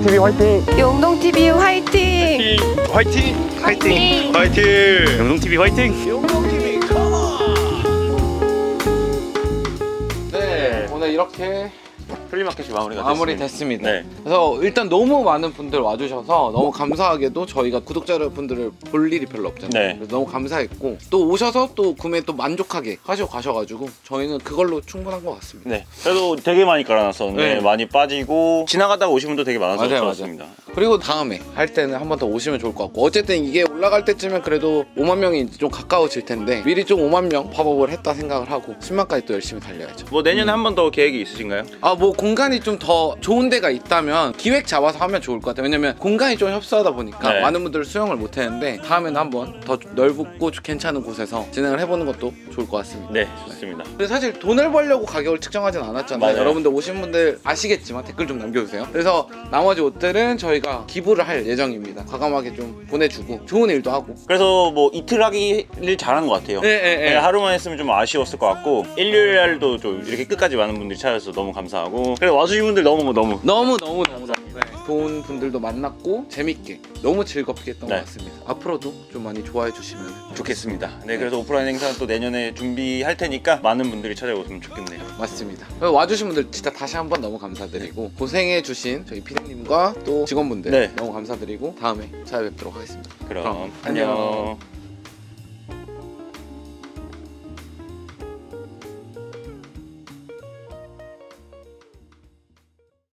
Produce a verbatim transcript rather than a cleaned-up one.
용동티비 화이팅! 용동티비 화이팅! 화이팅! 화이팅! 화이팅! 용동티비 화이팅! 용동티비 컴온! 네, 오늘 이렇게 플리마켓이 마무리가 마무리 됐습니다. 됐습니다. 네. 그래서 일단 너무 많은 분들 와주셔서 너무 감사하게도 저희가 구독자 여러분들을 볼 일이 별로 없잖아요. 네. 그래서 너무 감사했고 또 오셔서 또 구매 또 만족하게 하시고 가셔가지고 저희는 그걸로 충분한 것 같습니다. 네. 그래도 되게 많이 깔아놨었는데 네. 많이 빠지고 지나가다가 오신 분도 되게 많아서 맞아요, 좋았습니다. 그리고 다음에 할 때는 한 번 더 오시면 좋을 것 같고 어쨌든 이게 올라갈 때쯤엔 그래도 오만 명이 좀 가까워질 텐데 미리 좀 오만 명 팝업을 했다 생각을 하고 십만까지 또 열심히 달려야죠. 뭐 내년에 한 번 더 계획이 있으신가요? 아 뭐 공간이 좀 더 좋은 데가 있다면 기획 잡아서 하면 좋을 것 같아요. 왜냐면 공간이 좀 협소하다 보니까 네. 많은 분들 수용을 못 했는데 다음에는 한번 더 넓고 괜찮은 곳에서 진행을 해보는 것도 좋을 것 같습니다. 네, 좋습니다. 근데 사실 돈을 벌려고 가격을 측정하진 않았잖아요. 맞아요. 여러분들 오신 분들 아시겠지만 댓글 좀 남겨주세요. 그래서 나머지 옷들은 저희가 기부를 할 예정입니다. 과감하게 좀 보내주고 좋은 일도 하고. 그래서 뭐 이틀 하기를 잘한 것 같아요. 네, 네, 네. 네, 하루만 했으면 좀 아쉬웠을 것 같고 일요일 날도 좀 이렇게 끝까지 많은 분들이 찾아주셔서 너무 감사하고 그리고 와주신 분들 너무 너무 너무 너무 너무 네. 좋은 분들도 만났고 재밌게 너무 즐겁게 했던 네. 것 같습니다. 앞으로도 좀 많이 좋아해 주시면 좋겠습니다. 네, 그래서 오프라인 행사는 또 내년에 준비할 테니까 많은 분들이 찾아오시면 좋겠네요. 맞습니다. 와주신 분들 진짜 다시 한번 너무 감사드리고 고생해 주신 저희 피디님과 또 직원분들 네. 너무 감사드리고 다음에 찾아뵙도록 하겠습니다. 그럼, 그럼 안녕. 안녕.